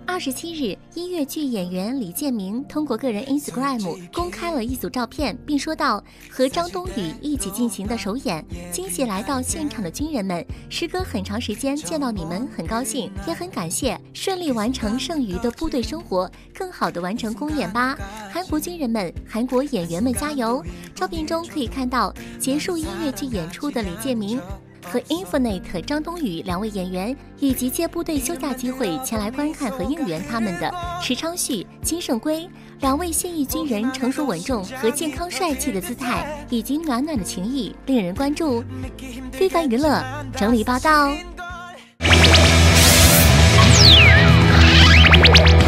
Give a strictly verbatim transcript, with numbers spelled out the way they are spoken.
二十七日，音乐剧演员李建明通过个人 Instagram 公开了一组照片，并说道：“和张东宇一起进行的首演，惊喜来到现场的军人们，时隔很长时间见到你们，很高兴，也很感谢，顺利完成剩余的部队生活，更好的完成公演吧！韩国军人们，韩国演员们加油！”照片中可以看到，结束音乐剧演出的李建明和 Infinite 张东宇两位演员，以及借部队休假机会前来观看和应援他们的池昌旭、金圣圭两位现役军人成熟稳重和健康帅气的姿态，以及暖暖的情谊，令人关注。非凡娱乐整理报道。